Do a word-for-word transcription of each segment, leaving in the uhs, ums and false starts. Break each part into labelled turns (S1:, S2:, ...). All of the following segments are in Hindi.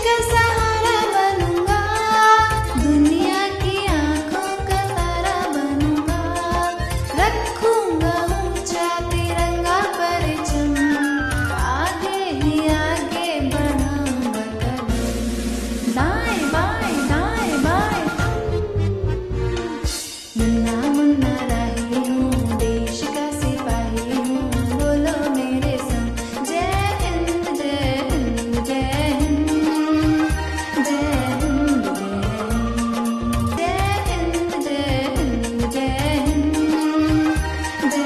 S1: का सहारा बनूंगा, दुनिया की आंखों का तारा बनूंगा, रखूंगा ऊंचा तिरंगा परचम, आगे ही आगे बढ़ाऊंगा कदम, दाएं बाएं दाएं बाएं। मुन्ना मुन्ना राही हूँ, देश का सिपाही हूँ, बोलो मेरे संग जय हिंद जय हिंद जय हिंद जय हिंद जय हिंद जय हिंद जय हिंद जय हिंद जय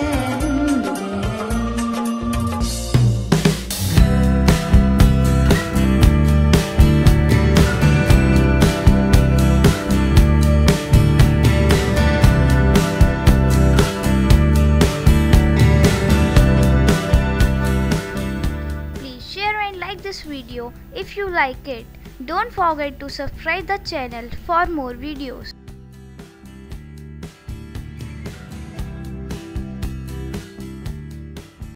S2: Please share and like this video if you like it. Don't forget to subscribe the channel for more videos.